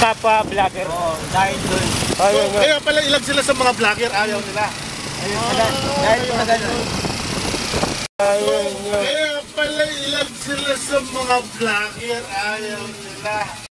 kapwa vlogger. Oo, dahil doon. Kaya pala ilag sila sa mga vlogger, ayaw nila. Ayun pala, dahil sa ganun. Kaya pala ilag sila sa mga vlogger, ayaw nila.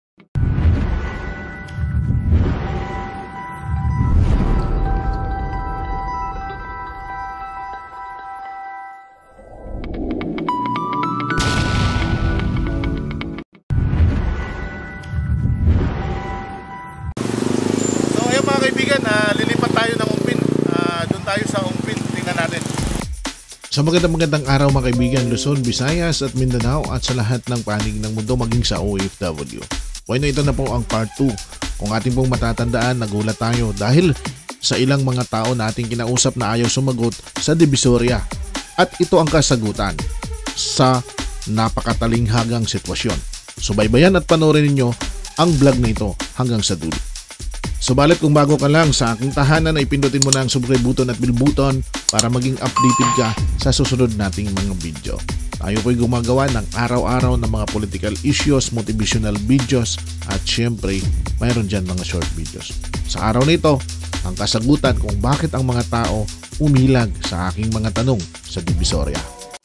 Mga kaibigan, lilipat tayo ng Ungpin. Doon tayo sa Ungpin. Tingnan natin. Sa magandang araw mga kaibigan, Luzon, Visayas at Mindanao at sa lahat ng panig ng mundo maging sa OFW. Bueno, ito na po ang part 2. Kung ating pong matatandaan, nagulat tayo dahil sa ilang mga tao na ating kinausap na ayaw sumagot sa Divisoria. At ito ang kasagutan sa napakatalinghagang sitwasyon. Subaybayan at panoorin ninyo ang vlog na ito hanggang sa dulo. Subalit kung bago ka lang sa aking tahanan ay pindutin mo na ang subscribe button at bell button para maging updated ka sa susunod nating mga video. Tayo po'y gumagawa ng araw-araw ng mga political issues, motivational videos at syempre mayroon dyan mga short videos. Sa araw nito, ang kasagutan kung bakit ang mga tao umilag sa aking mga tanong sa Divisoria.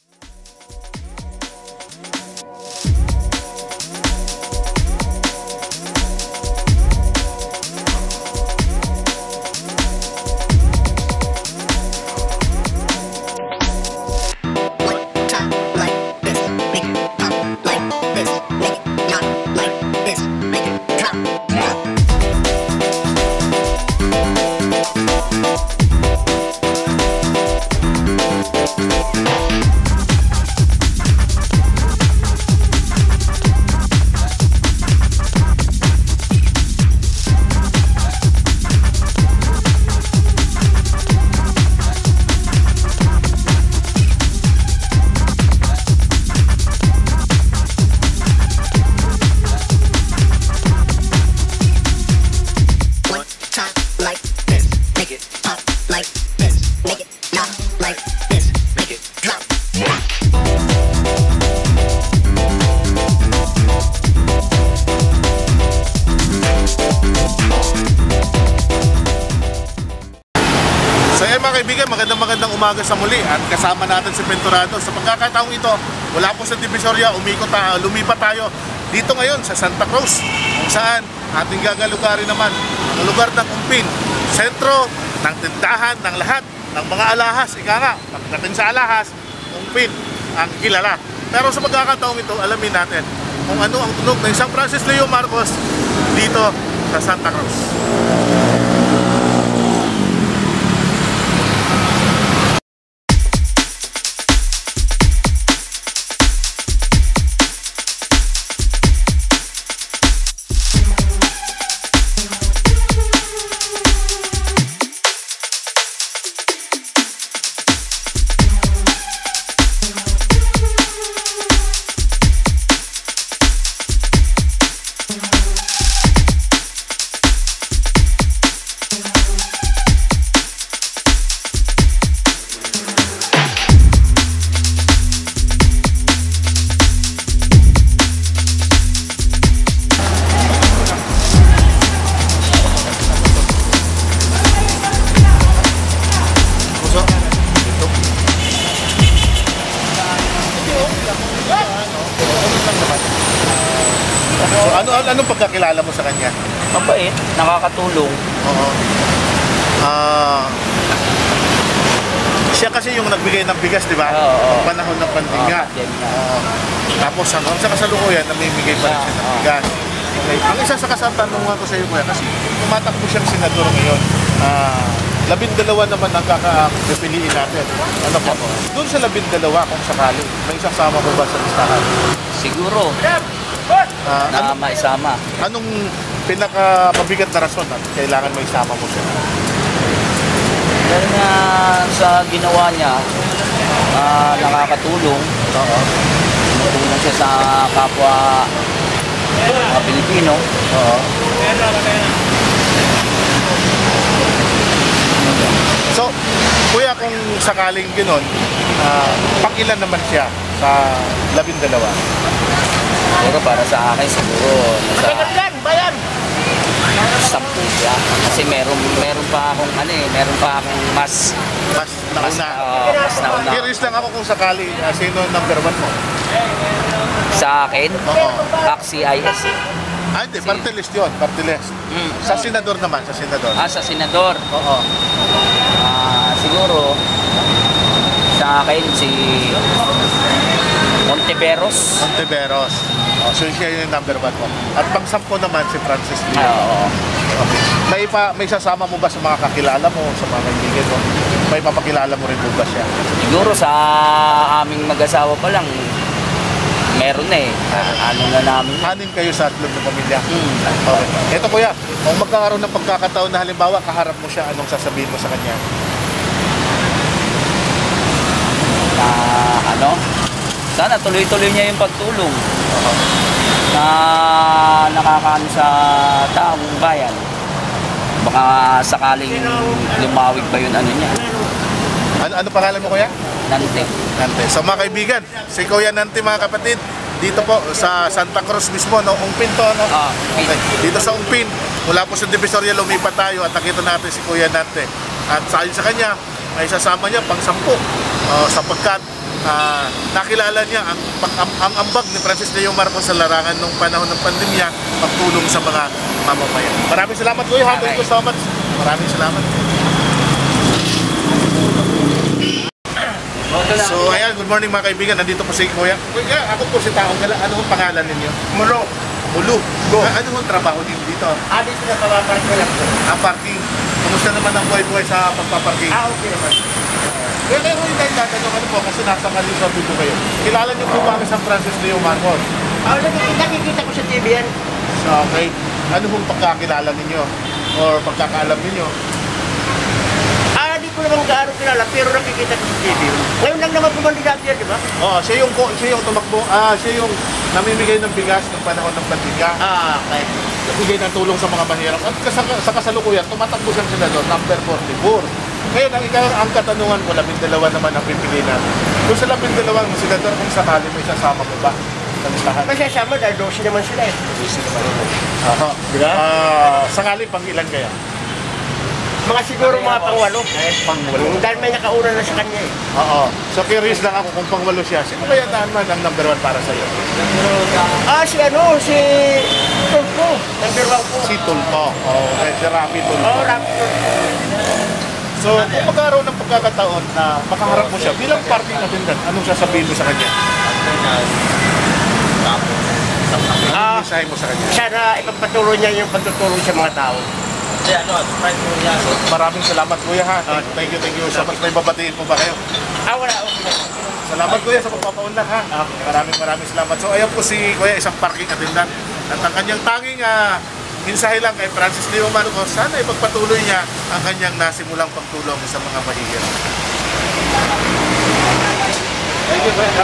Magandang umaga sa muli at kasama natin si Penturado. Sa pagkakataong ito, wala po sa Divisoria, lumipat tayo dito ngayon sa Santa Cruz, kung saan ating gagalugarin naman ang lugar ng Ungpin, sentro ng tindahan ng lahat ng mga alahas. Ika nga, pagdating sa alahas, Ungpin ang kilala. Pero sa pagkakataong ito, alamin natin kung ano ang tunog ng isang Francis Leo Marcos dito sa Santa Cruz. So, anong pagkakilala mo sa kanya? Mabait, nakakatulong. Oo. Siya kasi yung nagbigay ng bigas, di ba? Oo. Panahon ng pandemya. Tapos hanggang sa kasalukuyan, namimigay pa rin siya ng bigas. Okay. Ang isa sa kasatanungan ko sa iyo, kuya, kasi tumatakbo siyang senador ngayon. 12 naman ang kakapiliin natin. Ano po? Doon sa 12 kung sakali, may isasama mo ba sa listahan? Siguro. Na maisama. Anong pinaka-mabigat na rason at kailangan maisama mo siya? Dahil nga sa ginawa niya, nakakatulong. Tumutulong siya sa kapwa mga Pilipino. So, kuya, kung sakaling gano'n, pakilan naman siya sa 12? Siguro para sa akin, siguro nasa Yeah, kasi meron pa akong mas Mas nauna. mas nauna. Curious lang ako kung sakali, sino number 1 mo? Sa akin, Oo. CIS. Hindi, party list yun, party list. Sa senador naman, sa senador. Sa senador, Oo. siguro sa akin si Monteveros. Monteveros. So siya yung number 1 mo. At pang-10 naman si Francis Leo. Oo. Okay. May sasama mo ba sa mga kakilala mo, sa mga kaibigan mo? May papakilala mo rin mo ba siya? Siguro sa aming mag-asawa pa lang, meron na eh. Ano na namin. Hanin kayo sa loob ng pamilya. Hmm. Okay. Ito kuya, kung magkakaroon ng pagkakataon na halimbawa kaharap mo siya, anong sasabihin mo sa kanya? Na sana tuloy-tuloy niya yung pagtulong na nakakaano sa taong bayan. Baka sakaling lumawig ba yun niya. Ano pangalan mo kuya? Nante. Nante. So mga kaibigan, si Kuya Nante mga kapatid, dito po sa Santa Cruz mismo, no? Ungpin to, no? Ungpin. Okay. Dito sa Ungpin, mula po sa Divisoria, lumipat tayo at nakita natin si Kuya Nante. At sayon sa kanya, may sasama niya pang-10 sapagkat nakilala niya ang ambag ni Francis Leo Marcos sa larangan nung panahon ng pandemya, pagtulong sa mga mamamayan. Maraming salamat Kuya, thank you so much. Maraming salamat. So ayan, good morning mga kaibigan, nandito po si Kuya. Kuya, ako po si Taong Gala, ano ang pangalan ninyo? Mulo. Mulu. Ano ang trabaho ninyo dito? Alis na papaparking lang po. Parking. Kumusta naman ang buhay-buhay sa pagpaparking? Okay naman. Kaya kayo yung dahil tatanong ano po kasi nasa Kalisabi po kayo. Kilala niyo po ba ang San Francis Leo Marcos? Nakikita ko sa TV yan. So, okay. Ano pong pagkakilala ninyo? Or pagkakaalam ninyo? Di ko naman gaano kilala pero nakikita ko sa TV. Ngayon lang naman pumandigat yan, di ba? Oo, siya yung tumakbo, siya yung namimigay ng bigas ng panahon ng pandemya. Okay. Nagbigay ng tulong sa mga mahirap. At sa kasalukuyan, tumatakbo siyang senador, number 44. Ngayon, ang katanungan ko, 12 naman ang pipili natin. Kung sa 12 ang senador, kung sakali may sasama mo ba? Sa listahan. Masasama dahil 12 naman sila eh. Aha. Diba? Sakali, pang ilan kaya? Mga siguro mga pang-8. Pang-8. Dahil may nakauna na sa kanya eh. Oo. So curious lang ako kung pang-8 siya. Sino kaya naman ang number 1 para sa'yo? Si Tulpo. Number 1 po. Si Tulpo. Okay, si Rafi Tulpo. Rafi Tulpo. So, kung magkaroon ng pagkakataon na makaharap mo siya bilang parking attendant, anong sasabihin mo sa kanya? Anong mensahe mo sa kanya? Sana ipagpatuloy niya yung pagtutulong sa mga tao. Maraming salamat Kuya ha. Thank you so much. May babatiin po ba kayo? Wala. Okay. Salamat Kuya sa pagpapaunlak ha. Maraming salamat. So ayan po si Kuya, isang parking attendant. At ang kanyang tanging mensahe lang kay Francis Leo Marcos, sana ipagpatuloy niya ang kanyang nasimulang pagtulong sa mga mahihirap. Thank you Kuya.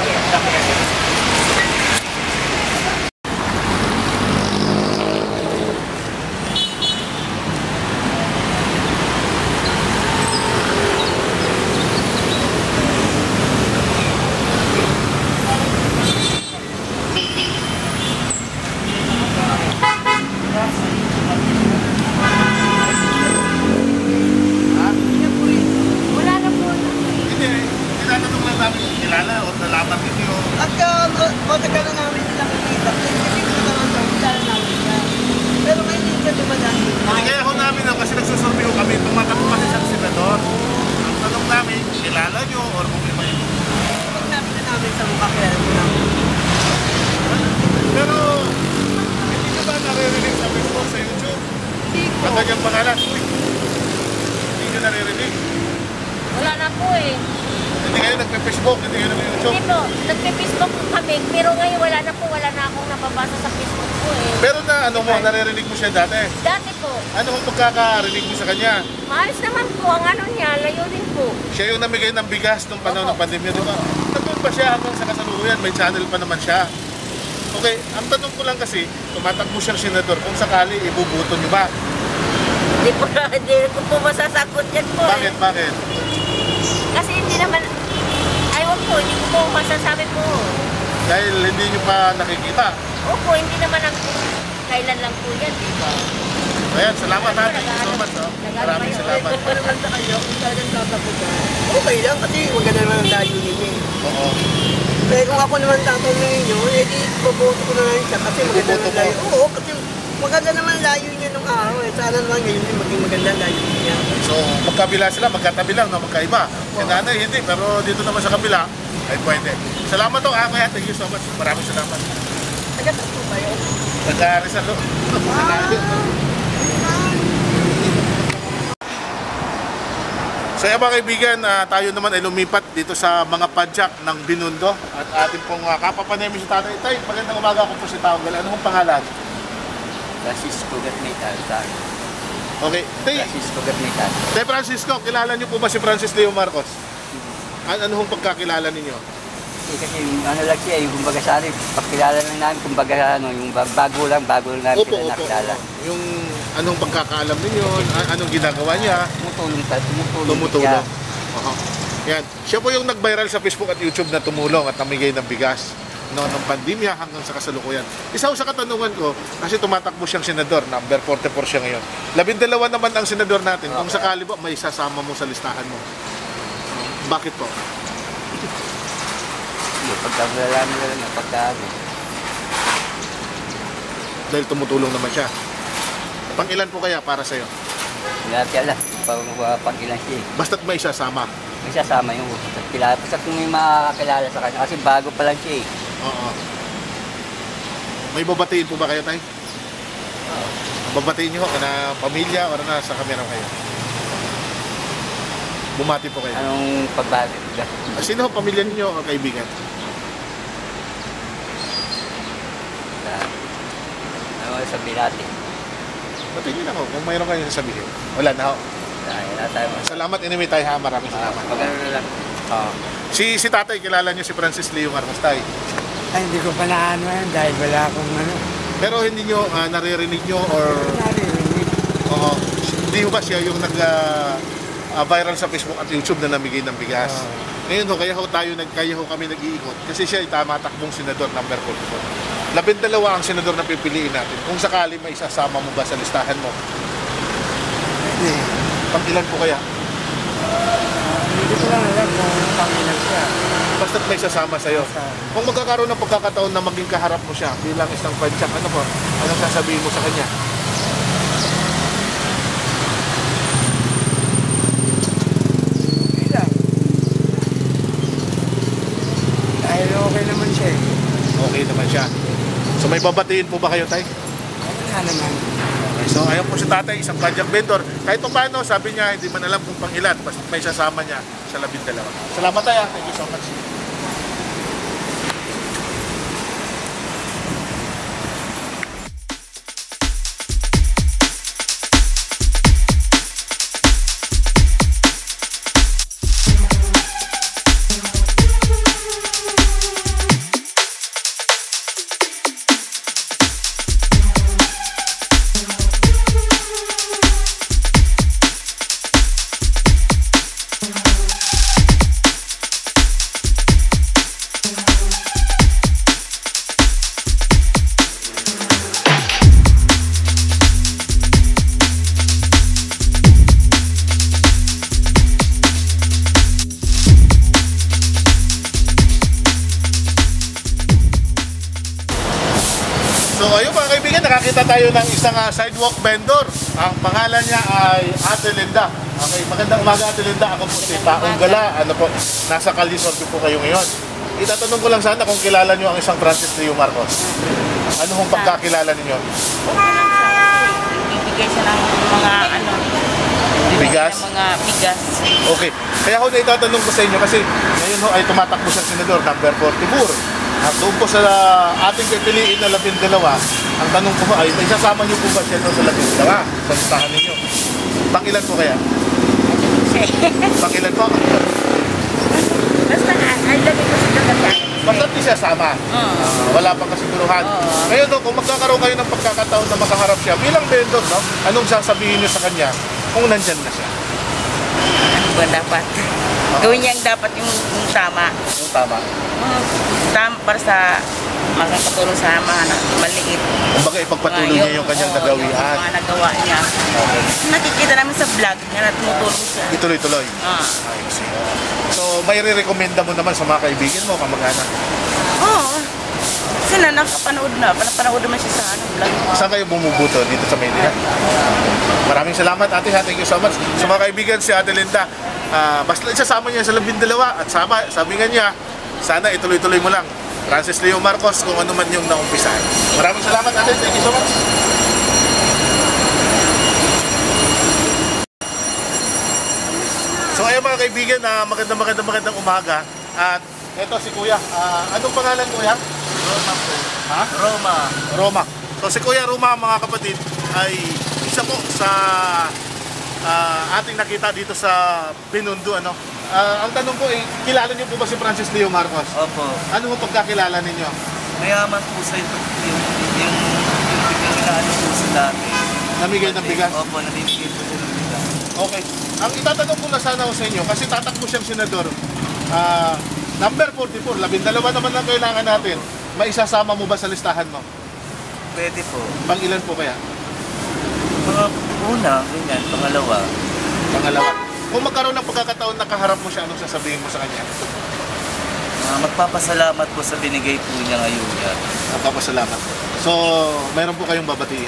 Tinatanong lang namin kung kilala o nalaman ninyo. At matagal na namin nilang nakikita. Hindi ko naman daw, kilala namin siya. Pero ngayon hindi siya dumadaan. Hindi kaya ako namin kasi nagsusurvey ko kami, tumatakbo kasi sa senador. Ang tanong namin, kilala nyo or kung may iba. Pag nakita namin sa mukha, kilala mo namin. Pero, hindi nyo ba naririnig sa Facebook, sa YouTube? Hindi ko. Ang kanyang pangalan? Hindi nyo naririnig? Wala na po eh. Hindi kayo nagpe-Facebook, hindi kayo nagpe-YouTube. Hindi po, nagpe-Facebook po kami. Pero ngayon wala na po, wala na akong nababasa sa Facebook po eh. Pero na ano mo, naririnig mo siya dati? Dati po, Ano kung pagkakarinig mo sa kanya? maayos naman po ang ano niya, layunin po. Siya yung namigay ng bigas nung panahon ng pandemya, di ba? Nandun pa siya hanggang sa kasalukuyan, may channel pa naman siya. Okay, ang tanong ko lang kasi, tumatakbo siyang senador, kung sakali, ibubuto niyo ba? Hindi po, hindi ko po masasagot yan po eh. Bakit? Kasi hindi naman, aywan po, hindi ko po masasabi po. Dahil hindi niyo pa nakikita. Opo, hindi naman ang kailan lang po yan, di ba? Ayan, salamat ha. Thank you so much. Oh. Maraming salamat. Kung naman sa kayo, kung talagang tatakbo ka, okay lang kasi maganda naman ang layunin niya. Oo. Eh kung ako naman tatanungin nyo, eh di boboto ko na lang siya kasi maganda Boboto naman mo? layunin. Oo, kasi maganda naman layunin niya nung araw eh. Sana naman ngayon din maging maganda ang layunin niya. So, magkabila sila, magkatabi lang, no? Magkaiba. Yung nanay, hindi. Pero dito naman sa kabila, ay pwede. Salamat to, Kuya. Thank you so much. Maraming salamat. Taga-tas po ba yun? Nagka-Rizal, no? So yan mga kaibigan, tayo naman ay lumipat dito sa mga padyak ng Binondo at ating pong kapapanemi si Tatay. Tay, magandang umaga, ako po si Tawgal. Ano pong pangalan? Francisco Gatnital. Okay, Tay, Francisco Gatnital. Tay Francisco, kilala niyo po ba si Francis Leo Marcos? Ano hong pagkakilala ninyo? Kasi ano lang siya, yung kumbaga sa akin, pagkilala lang namin, kumbaga ano, yung bago lang namin Opo, sila nakilala. Yung anong pagkakaalam ninyo, anong ginagawa niya, Tumutulong tumutulong. siya. Yan. Siya po yung nag-viral sa Facebook at YouTube na tumulong at namigay ng bigas noong pandemya hanggang sa kasalukuyan. Isa sa katanungan ko, kasi tumatakbo siyang senador, number 44 siya ngayon. 12 naman ang senador natin. Kung sakali ba, may sasama mo sa listahan mo. Bakit po? Pagkakilala nila lang, pagkakilala. Dahil tumutulong naman siya. Pang-ilan po kaya para sa'yo? Lahat pag ilan siya. Basta't may sasama. May sasama yung kilala. Basta kung may makakilala sa kanya, kasi bago pa lang siya eh. Oo. May babatiin po ba kayo, Tay? Babatiin niyo ho na pamilya o na sa kamera kayo? Bumati po kayo. Anong pagbati? Sino ho pamilya niyo o kaibigan? Ano sabihin natin? Batiin niyo na ho kung mayroon kayo sasabihin. Wala na ho. Wala tayo. Salamat anyway, Tay ha. Maraming salamat. Pag-ano na lang. Si Tatay, kilala niyo si Francis Leo Marcos, Tay. Ay, hindi ko pa naano yan dahil wala akong ano. Pero hindi niyo naririnig niyo or Naririnig. hindi ho ba siya yung viral sa Facebook at YouTube na namigay ng bigas? Ngayon ho, kaya ho kami nag-iikot kasi siya ay tamatakbong senador number 44. 12 ang senador na pipiliin natin. Kung sakali may isasama mo ba sa listahan mo? Hindi. Pang-ilan po kaya? Hindi ko lang alam kung pangilan siya. Basta't may sasama sa'yo. Kung magkakaroon ng pagkakataon na maging kaharap mo siya bilang isang padyak, ano po? Anong sasabihin mo sa kanya? Hindi lang. Dahil okay naman siya eh. Okay naman siya. So may babatiin po ba kayo, Tay? Wala naman. Okay, so ayun po si Tatay, isang padyak vendor. Kahit pa paano, sabi niya, hindi man alam kung pangilan, basta may sasama niya sa 12. Salamat tayo. Thank you so much. So ayun mga kaibigan, nakakita tayo ng isang sidewalk vendor. Ang pangalan niya ay Ate Linda. Okay, magandang umaga Ate Linda. Ako po si Taong Gala. Ano po, nasa Calisorte po kayo ngayon. Itatanong ko lang sana kung kilala niyo ang isang Francis Leo Marcos. Ano hong pagkakilala ninyo? Ibigay siya ng mga ano, Bigas? ng mga bigas. Okay. Kaya ako na itatanong ko sa inyo kasi ngayon ho ay tumatakbo siyang senador number 44. At doon po sa ating pipiliin na 12, ang tanong ko po ay, may sasama niyo po ba siya doon sa 12? Sa listahan ninyo? Pang-ilan po kaya? Pang-ilan po? Basta ay lagi ko sa kagatan. Basta di siya sama. Wala pang kasiguruhan. Ngayon no, kung magkakaroon kayo ng pagkakataon na makaharap siya, bilang vendor, no? Anong sasabihin niyo sa kanya kung nandyan na siya? Ano ba dapat? Gawin niya ang dapat yung tama. Yung tama. Tama para sa makakatulong sa mga maliit. Kumbaga ipagpatuloy niya yung kanyang nagawian. Mga nagawa niya. Okay. Nakikita namin sa vlog niya na tumutulong siya. Ituloy-tuloy. Ayos. So, may re-recommenda mo naman sa mga kaibigan mo, kamag-anak. Oo. Kasi napanood naman siya sa vlog. Saan kayo bumubuto? Dito sa Maynila? Maraming salamat, ate. Thank you so much. Sa mga kaibigan, si Ate Linda, basta isasama niya sa 12 at sabi nga niya, sana ituloy-tuloy mo lang. Francis Leo Marcos, kung ano man yung naumpisahan. Maraming salamat, ate. Thank you so much. So ayun mga kaibigan, magandang umaga. At eto si Kuya. Anong pangalan, Kuya? Roma po. Ha? Roma. So si Kuya Roma, mga kapatid, ay isa po sa ating nakita dito sa Binondo, ano? Ang tanong ko, kilala niyo po ba si Francis Leo Marcos? Opo. Ano mo pagkakilala ninyo? Mayaman po sa ito. Yung bigyan po sa dati. Namigay ng bigas? Opo, namimigay po siya ng bigas. Okay. Ang itatanong ko na sana sa inyo, kasi tatakbo siyang senador, number 44, 12 naman lang kailangan natin. May isasama mo ba sa listahan mo? Pwede po. Pang ilan po kaya? Mga una, ganyan. Pangalawa. Kung magkaroon ng pagkakataon na kaharap mo siya, anong sasabihin mo sa kanya? Magpapasalamat po sa binigay po niya ngayon. Magpapasalamat. So, meron po kayong babatiin?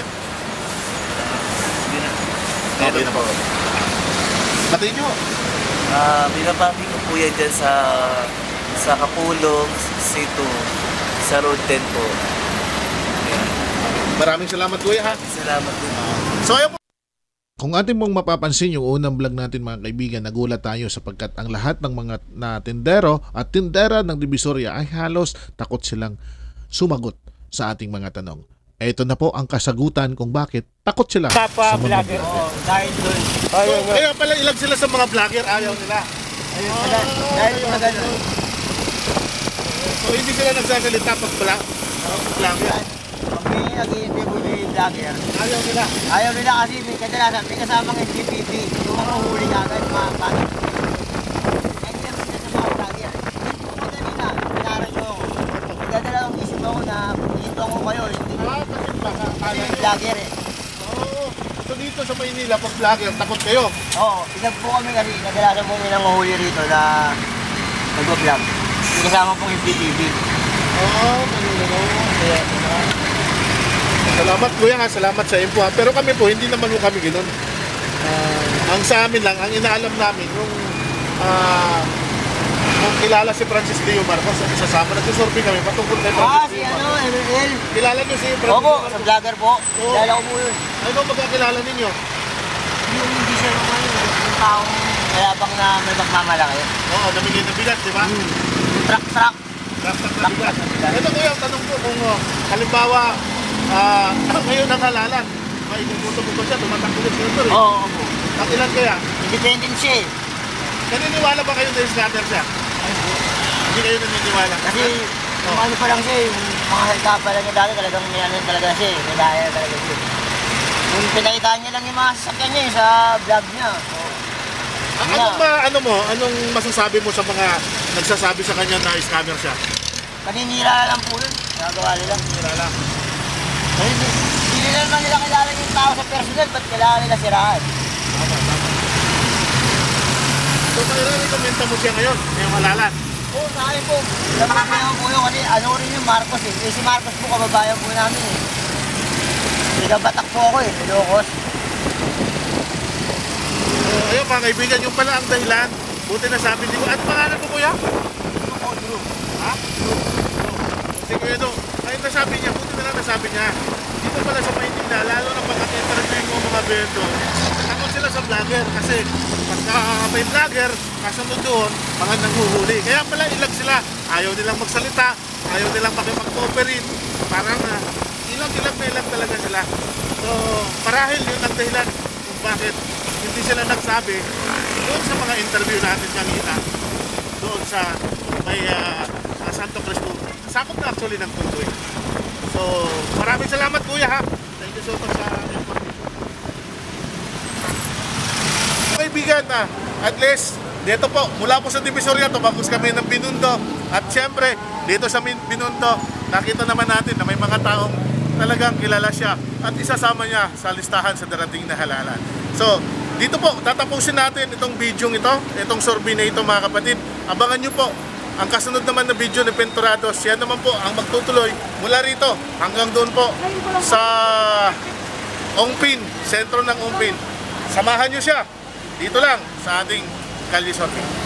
Okay na po. Batiin nyo. Binabati ko po yan dyan sa Kapulong, Situ, sa Road 10 po. Ayan. Maraming salamat, Kuya, ha? Salamat po. So, ayun po. Kung atin mong mapapansin yung unang vlog natin mga kaibigan, nagulat tayo sapagkat ang lahat ng mga tindero at tindera ng Divisoria ay halos takot silang sumagot sa ating mga tanong. Ito na po ang kasagutan kung bakit takot sila sa mga vlogger. Dahil doon. So, kaya pala ilag sila sa mga vlogger, ayaw nila. Dahil mga ganun. So, hindi sila nagsasalita pag vlogger. Pag may nag-i-interview yung vlogger, Ayaw nila. ayaw nila kasi may kadalasan, may kasamang SGPP. Yung mga huli agad, mga pangit. Kaya hindi naman sila sa mga vlogger. Madali na, pinaran nyo ako. Nagdadalawang isip ako na isip ako kayo. Hindi kasi may vlogger eh. Oo. So, dito sa Maynila, pag vlogger, takot kayo. Oo, isang po kami kasi kadalasan po may nanguhuli rito na nag-vlog. May kasama pong SGPP. Oo, salamat Kuya ha, salamat sa info ha. Pero kami po, hindi naman po kami ganoon. Ang sa amin lang, ang inaalam namin, kung kilala si Francis Leo Marcos, ang isasama, nagsusurvey kami patungkol kay Francis Si Leo ano, Marcos. ML. Kilala niyo si Francis Opo, Leo sa Marcos? vlogger po. Oo. Kilala ko po yun. Ano magkakilala ninyo? Yung hindi siya naman yung taong mayabang na may magmamalaki. Oo, namigay ng bigat, di ba? Truck. Ito Kuya, ang tanong ko kung halimbawa, ngayon ang halalan, may inubuto mo ba siya, tumatakbo ng senator eh. Oo, opo. Ang ilan kaya? Independent siya eh. Naniniwala ba kayo na scatter siya? Hindi kayo naniniwala? Kasi yung ano pa lang siya, yung mga salita pa lang niya dati talagang may ano talaga siya eh. May daya talaga siya. Yung pinakita niya lang yung mga sasakyan niya eh, sa vlog niya. Anong masasabi mo sa mga nagsasabi sa kanya na scammer siya? Paninira lang po yun. Nagawa nila. Nira lang. Kasi hindi nila naman nila kilala yung tao sa personal, ba't kailangan nila siraan? So, may mo siya ngayon, ngayong halalan. Oo, sa akin po. Laman ko naman po yun kasi ano rin yung Marcos eh. Si Marcos po kababayan po namin eh. Nagabatak po ako eh, Ilocos. Ayun mga kaibigan, yung pala ang dahilan. Buti na sabi ko. At pangalan mo Kuya? Drew. Ha? Si Kuya Do, ayun nasabi niya, buti na lang nasabi niya. Dito pala sa Maynila, lalo na pagka-interview mo mga vendor, takot sila sa vlogger kasi pagka may vlogger, kasunod doon, mga nanghuhuli. Kaya pala ilag sila, ayaw nilang magsalita, ayaw nilang makipag-cooperate. Parang ilag talaga sila. So, marahil yun ang dahilan kung bakit hindi sila nagsabi doon sa mga interview natin kanina, doon sa may Santo Cristo. Sakop na actually ng Puntoy. So, maraming salamat Kuya ha. Thank you so much sa information. Kaibigan na, at least, dito po, mula po sa Divisoria, tumagos kami ng Binondo. At syempre, dito sa Binondo, nakita naman natin na may mga taong talagang kilala siya at isasama niya sa listahan sa darating na halalan. So, dito po, tatapusin natin itong video ito, itong survey na ito mga kapatid. Abangan nyo po ang kasunod naman na video ni Pentorados. Yan naman po ang magtutuloy mula rito hanggang doon po sa Ongpin, sentro ng Ongpin. Samahan nyo siya dito lang sa ating Kalye Survey.